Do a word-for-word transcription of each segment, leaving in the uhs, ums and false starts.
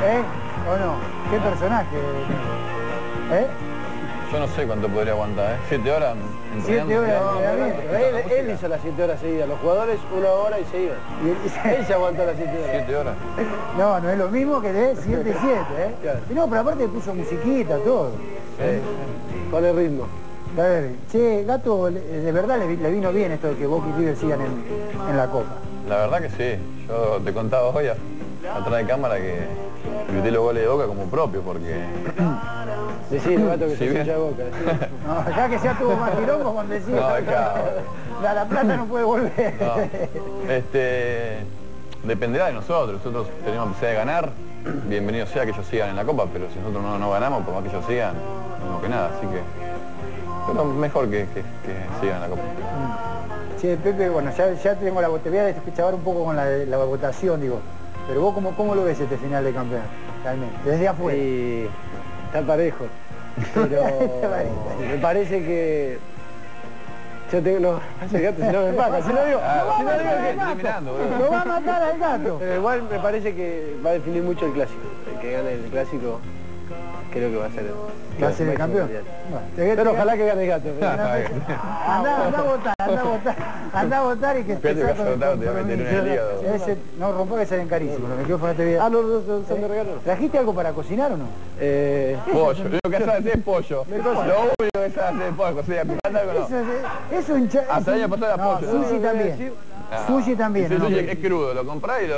¿Eh? ¿O no? ¿Qué personaje? ¿Eh? Yo no sé cuánto podría aguantar, ¿eh? ¿Siete horas entrenando? Siete horas No, de él, entrenamiento. él hizo las siete horas seguidas, los jugadores una hora y se iban. Y él- Él se aguantó las siete horas. ¿Siete horas? No, no es lo mismo que de siete y siete, ¿eh? Claro. Y no, pero aparte puso musiquita, todo. Eh, con el ritmo. A ver, che, Gato, le- de verdad le, vi- le vino bien esto de que Boca y River sigan en, en la Copa. La verdad que sí. Yo te contaba hoy, a- atrás de cámara, que grité los goles de Boca como propio, porque... Decir, Gato, que Sí, se bien. hincha de Boca. decí. No, acá que ya tuvo más quilombo cuando decía... No, acá- la, la plata no puede volver. No. Este, dependerá de nosotros. Nosotros tenemos que empezar a ganar. Bienvenido sea que ellos sigan en la Copa, pero si nosotros no, no ganamos, por más que ellos sigan, no que nada. Así que... Pero mejor que, que, que sigan en la Copa. Che, Pepe, bueno, ya, ya tengo la te voy a deschavar un poco con la, la votación, digo. Pero vos, ¿cómo, cómo lo ves este final de campeón? Realmente, desde afuera. Y está parejo. Pero me parece que... Yo tengo... No, el gato si no me paga. Si no digo, Ah, si no digo que... eliminando, boludo. Lo va a matar al gato. Pero igual me parece que va a definir mucho el clásico. El que gane el clásico creo que va a ser el, ¿Va a ser el campeón? mundial. Bueno, te- Pero te- ojalá que gane el gato. Andá, andá a votar, andá a votar, andá a votar y que Fíjate que saco vas a el votar, te voy a meter en el compromiso. hígado. Ese, no, rompo que salen carísimos, los micrófonos te voy a... Ah, no, no, no, son de regalo. ¿Trajiste algo para cocinar o no? Eh, Pollo. Lo que sabes hacer es pollo. Lo único que sabes hacer es pollo. O sea, picante algo no. Eso, es- eso hincha... Hasta el año pasado era no, pollo, sushi ¿no? también. Ah, Sushi también, sí, ¿no? sushi es crudo, lo comprás y lo...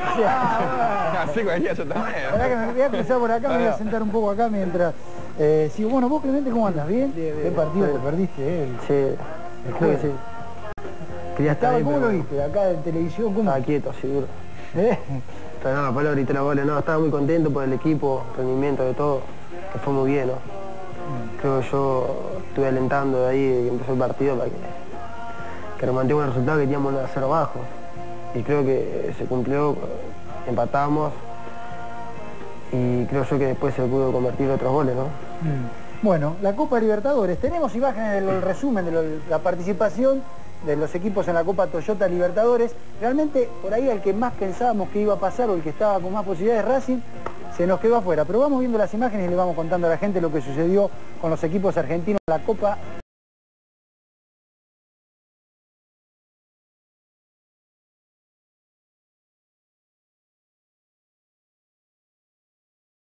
Así cualquiera yo también. La verdad que me voy a cruzar por acá, me voy a sentar un poco acá mientras... Eh, sí, bueno, vos Clemente, ¿cómo andas? ¿Bien? Bien, bien. ¿Qué partido te perdiste, eh? El, sí, el creo jueves. que sí. Quería estar Estaba, ahí, ¿Cómo pero- lo viste? Acá en televisión, ¿cómo? Estaba quieto, seguro. ¿Eh? Pero no, Pablo gritó los goles, no, estaba muy contento por el equipo, rendimiento de todo, que fue muy bien, ¿no? Creo que yo estuve alentando de ahí, de que empezó el partido, para que, que nos mantenga un resultado que teníamos uno a cero bajo. Y creo que se cumplió, empatamos, y creo yo que después se pudo convertir en otros goles, ¿no? Bueno, la Copa Libertadores, tenemos imágenes del resumen de lo- la participación de los equipos en la Copa Toyota Libertadores. Realmente, por ahí el que más pensábamos que iba a pasar o el que estaba con más posibilidades, Racing, se nos quedó afuera. Pero vamos viendo las imágenes y le vamos contando a la gente lo que sucedió con los equipos argentinos en la Copa